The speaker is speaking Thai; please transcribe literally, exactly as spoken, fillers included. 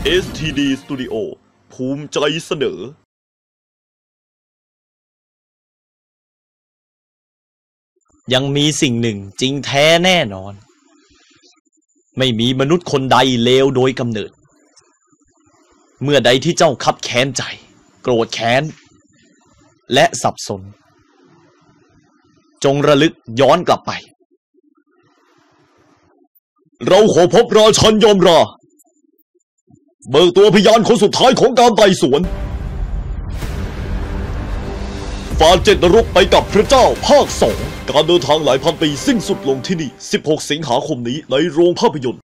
เอส ที ดี Studio ภูมิใจเสนอยังมีสิ่งหนึ่งจริงแท้แน่นอนไม่มีมนุษย์คนใดเลวโดยกำเนิดเมื่อใดที่เจ้าคับแค้นใจโกรธแค้นและสับสนจงระลึกย้อนกลับไปเราขอพบราชันยอมราเบิกตัวพยานคนสุดท้ายของการไต่สวนฝ่าเจ็ดนรกไปกับพระเจ้าภาคสองการเดินทางหลายพันปีสิ้นสุดลงที่นี่สิบหกสิงหาคมนี้ในโรงภาพยนตร์